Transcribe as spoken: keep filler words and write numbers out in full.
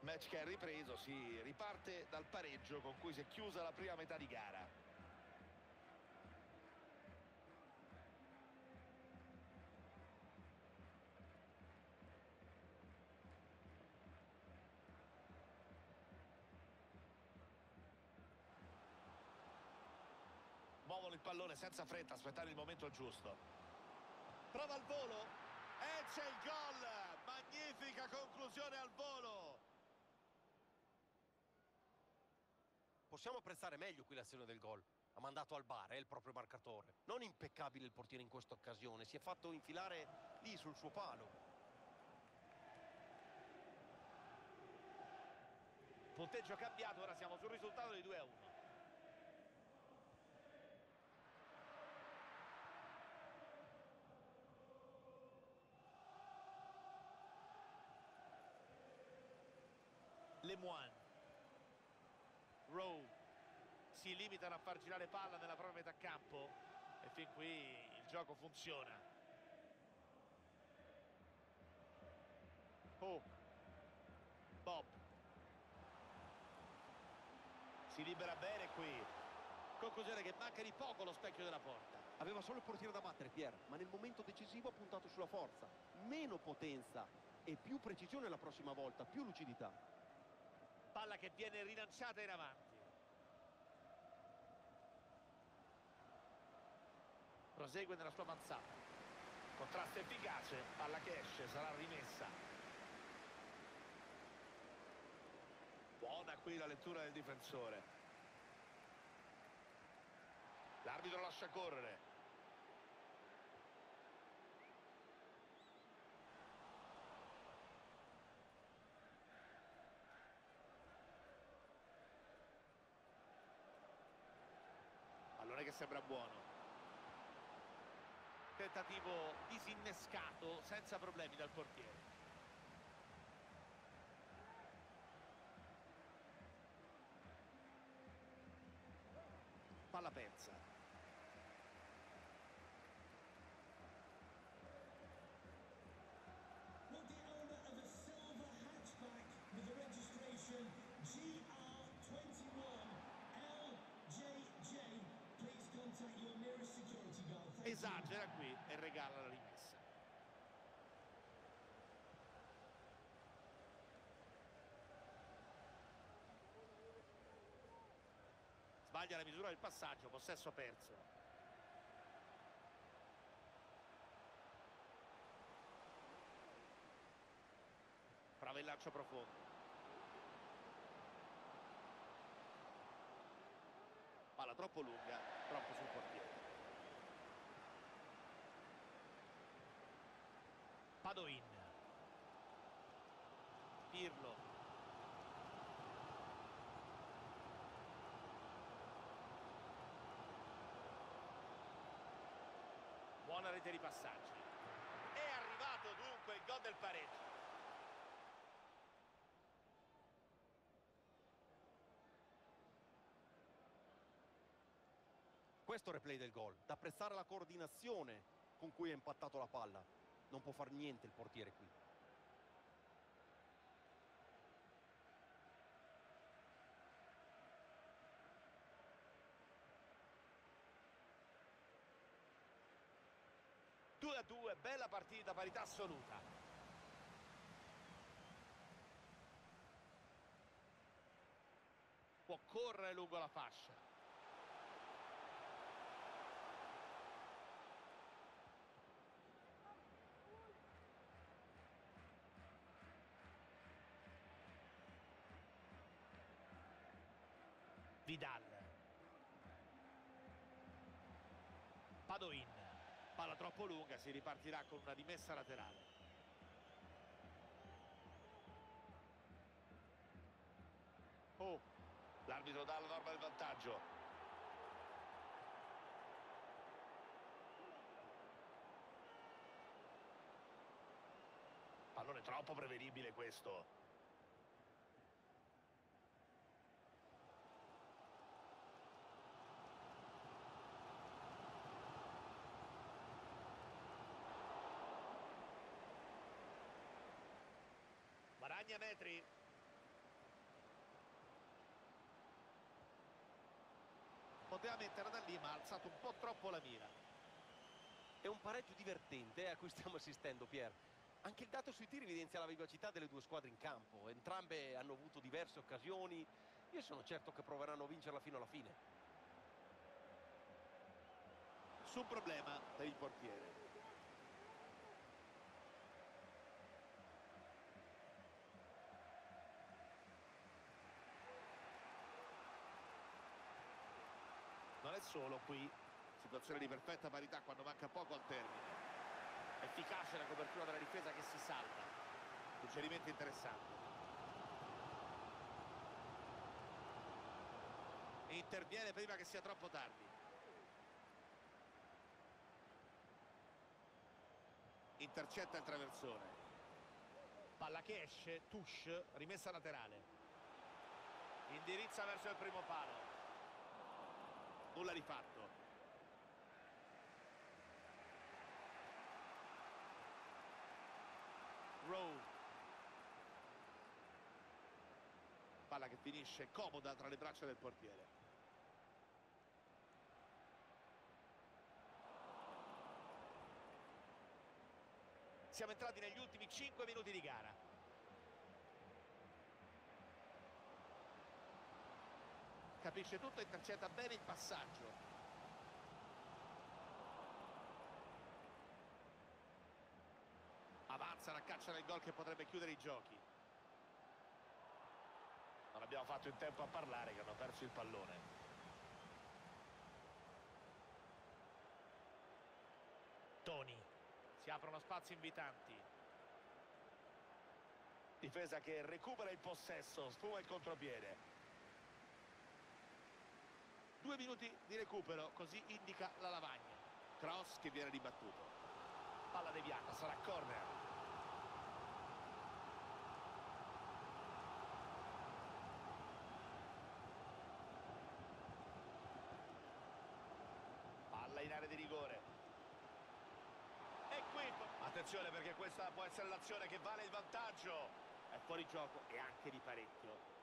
Match che è ripreso, si riparte dal pareggio con cui si è chiusa la prima metà di gara. Muovono il pallone senza fretta, aspettare il momento giusto. Prova il volo e c'è il gol! Magnifica conclusione al volo! Possiamo apprezzare meglio qui l'azione del gol. Ha mandato al bar, è il proprio marcatore. Non impeccabile il portiere in questa occasione, si è fatto infilare lì sul suo palo. Punteggio cambiato, ora siamo sul risultato di due a uno. Lemoine, Rowe si limitano a far girare palla nella propria metà campo e fin qui il gioco funziona. Oh, Bob si libera bene qui. Conclusione che manca di poco lo specchio della porta. Aveva solo il portiere da battere, Pier, ma nel momento decisivo ha puntato sulla forza. Meno potenza e più precisione la prossima volta, più lucidità. Palla che viene rilanciata in avanti. Prosegue nella sua avanzata. Contrasto efficace, palla che esce, sarà rimessa. Buona qui la lettura del difensore. L'arbitro lascia correre. Pallone che sembra buono. Tentativo disinnescato senza problemi dal portiere. Palla persa. Not the owner of a silver hatchback with the registration G R twenty-one L J J. Please contact your nearest security guard. Thank Esagera you. qui e regala la rimessa. Sbaglia la misura del passaggio, possesso perso. Prova il lancio profondo. Palla troppo lunga, troppo sul portiere. Padoin. Pirlo. Buona rete di passaggi. È arrivato dunque il gol del pareggio. Questo replay del gol, da apprezzare la coordinazione con cui ha impattato la palla. Non può far niente il portiere qui. due a due, bella partita, parità assoluta. Può correre lungo la fascia. Vidal. Padoin. Palla troppo lunga, si ripartirà con una dimessa laterale. Oh, l'arbitro dà la norma del vantaggio. Pallone troppo prevedibile questo. Guadagna metri. poteva mettere da lì, ma ha alzato un po' troppo la mira. È un pareggio divertente eh, a cui stiamo assistendo, Pier. Anche il dato sui tiri evidenzia la vivacità delle due squadre in campo. Entrambe hanno avuto diverse occasioni. Io sono certo che proveranno a vincerla fino alla fine. Nessun problema per il portiere. Non è solo qui, situazione di perfetta parità quando manca poco al termine. Efficace la copertura della difesa che si salva. Suggerimento interessante. Interviene prima che sia troppo tardi. Intercetta il traversone. Palla che esce, touche, rimessa laterale. Indirizza verso il primo palo. Nulla di fatto. Rowe. Palla che finisce comoda tra le braccia del portiere. Siamo entrati negli ultimi cinque minuti di gara. Capisce tutto e intercetta bene il passaggio. Avanza la caccia del gol che potrebbe chiudere i giochi. Non abbiamo fatto in tempo a parlare che hanno perso il pallone. Toni. Si aprono spazi invitanti. Difesa che recupera il possesso, sfuma il contropiede. Due minuti di recupero, così indica la lavagna. Cross che viene ribattuto. Palla deviata, sarà corner. Palla in area di rigore. E qui, attenzione perché questa può essere l'azione che vale il vantaggio. È fuori gioco e anche di parecchio.